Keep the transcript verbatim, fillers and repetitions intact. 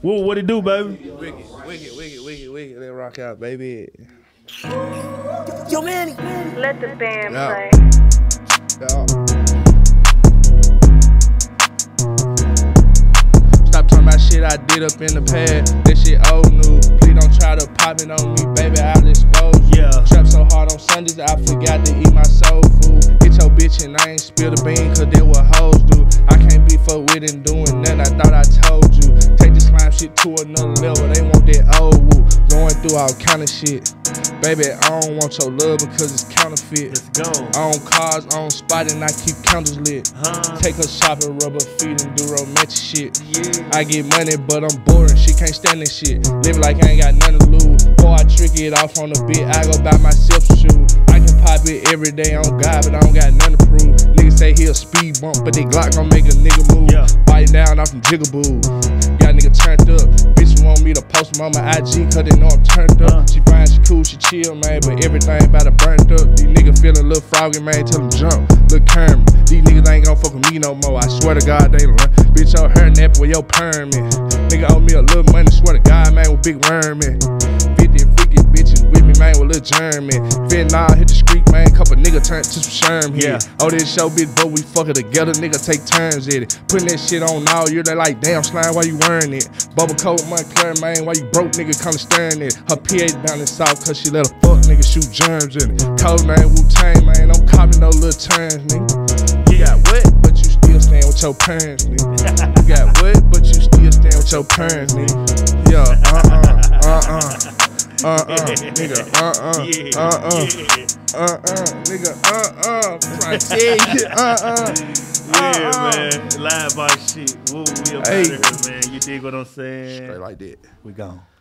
Woo, what it do, baby? Wicked, wicked, wicked, wicked, wicked. Let rock out, baby. Yo, man. Let the band Yeah. play. Yeah. Stop talking about shit I did up in the past. That shit old news. Please don't try to pop it on me, baby. I'll expose you. Yeah. Trap so hard on Sundays, I forgot to eat my soul food. Hit your bitch and I ain't spill the bean, cause that what hoes do. I can't be fucked with and doing nothing, I thought I told you. Take this slime shit to another level, they want that old woo. Going through all kind of shit. Baby, I don't want your love because it's counterfeit. Let's go. I own cars, I own spot, and I keep counters lit. Huh? Take her shopping, rub her feet, and do romantic shit. Yeah. I get money, but I'm boring, she can't stand this shit. Live like I ain't got nothing to lose. Before I trick it off on the beat, I go buy myself a shoe. I can pop it every day on God, but I don't got nothing to prove. Niggas say he a speed bump, but they Glock gon' make a nigga move. Yeah. Bite down off them jigaboo. Got a nigga turned up. Bitch want me to post them on my I G, cause they know I'm turned up. Uh. She fine, she cool, she chill, man, but everything about her burnt up. These niggas feeling a little froggy, man, tell them jump. Look Kermit, these niggas ain't gon' fuck with me no more. I swear to God, they learn. Bitch, your hair nappy with your perm in. Nigga owe me a little money, swear to God, man, with big worm in. fifty, fifty bitches with me, man, with little germ in. Fentanyl hit the street, man, couple niggas turned to some sherm here. Yeah. Oh, this show, bitch, but we fuck it together, nigga, take turns at it. Putting that shit on all year, they like, damn, slime, why you wearing it? Bubble coat, Montclair, man, why you broke, nigga, kinda staring it. Her P A down in South, cause she let a fuck nigga shoot germs in it. Cold name, Wu-Tang, man, don't call me no little turns, nigga. You got wet, but you still stand with your parents, nigga. You got wet, but you still stand with your parents, nigga. Yeah, uh-uh, uh-uh. Uh-uh, nigga, uh-uh, Yeah. uh-uh, Yeah. uh-uh, nigga, uh-uh, I'm trying to tell you, uh-uh, Yeah, uh-uh. man. Live about shit. Woo, we up Hey. out of here, man. You dig what I'm saying? Straight like that. We gone.